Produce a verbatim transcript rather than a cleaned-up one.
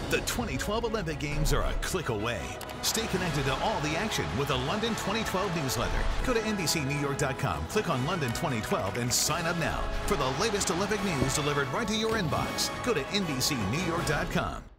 The twenty twelve Olympic Games are a click away. Stay connected to all the action with the London twenty twelve newsletter. Go to N B C New York dot com, click on London twenty twelve, and sign up now for the latest Olympic news delivered right to your inbox. Go to N B C New York dot com.